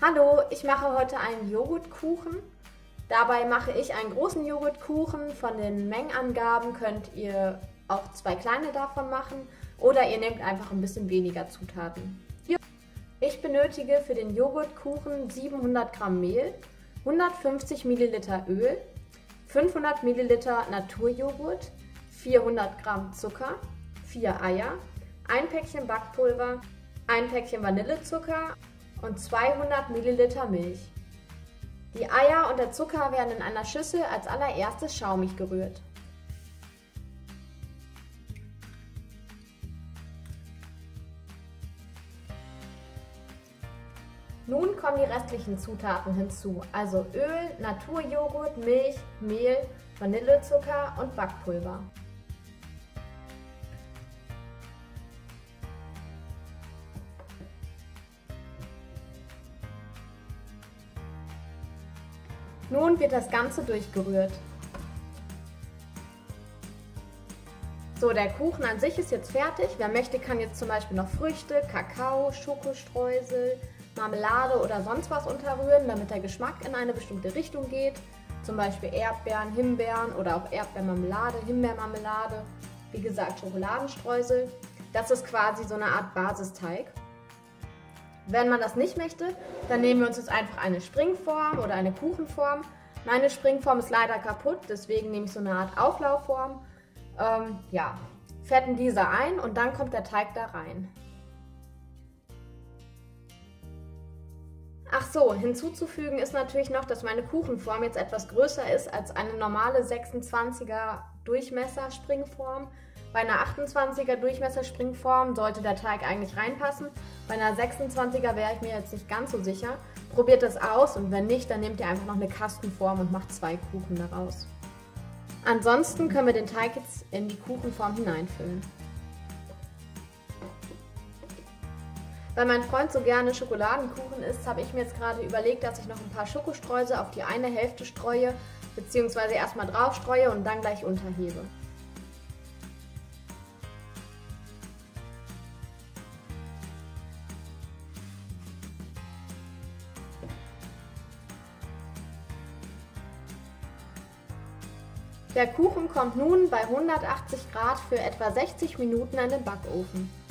Hallo, ich mache heute einen Joghurtkuchen. Dabei mache ich einen großen Joghurtkuchen. Von den Mengenangaben könnt ihr auch 2 kleine davon machen oder ihr nehmt einfach ein bisschen weniger Zutaten. Ich benötige für den Joghurtkuchen 700 Gramm Mehl, 150 Milliliter Öl, 500 Milliliter Naturjoghurt, 400 Gramm Zucker, 4 Eier, ein Päckchen Backpulver, ein Päckchen Vanillezucker und 200 Milliliter Milch. Die Eier und der Zucker werden in einer Schüssel als allererstes schaumig gerührt. Nun kommen die restlichen Zutaten hinzu, also Öl, Naturjoghurt, Milch, Mehl, Vanillezucker und Backpulver. Nun wird das Ganze durchgerührt. So, der Kuchen an sich ist jetzt fertig. Wer möchte, kann jetzt zum Beispiel noch Früchte, Kakao, Schokostreusel, Marmelade oder sonst was unterrühren, damit der Geschmack in eine bestimmte Richtung geht. Zum Beispiel Erdbeeren, Himbeeren oder auch Erdbeermarmelade, Himbeermarmelade. Wie gesagt, Schokoladenstreusel. Das ist quasi so eine Art Basisteig. Wenn man das nicht möchte, dann nehmen wir uns jetzt einfach eine Springform oder eine Kuchenform. Meine Springform ist leider kaputt, deswegen nehme ich so eine Art Auflaufform. Fetten diese ein und dann kommt der Teig da rein. Ach so, hinzuzufügen ist natürlich noch, dass meine Kuchenform jetzt etwas größer ist als eine normale 26er Durchmesser Springform. Bei einer 28er Durchmesser Springform sollte der Teig eigentlich reinpassen. Bei einer 26er wäre ich mir jetzt nicht ganz so sicher. Probiert das aus und wenn nicht, dann nehmt ihr einfach noch eine Kastenform und macht 2 Kuchen daraus. Ansonsten können wir den Teig jetzt in die Kuchenform hineinfüllen. Weil mein Freund so gerne Schokoladenkuchen isst, habe ich mir jetzt gerade überlegt, dass ich noch ein paar Schokostreusel auf die eine Hälfte streue, beziehungsweise erstmal drauf streue und dann gleich unterhebe. Der Kuchen kommt nun bei 180 Grad für etwa 60 Minuten in den Backofen.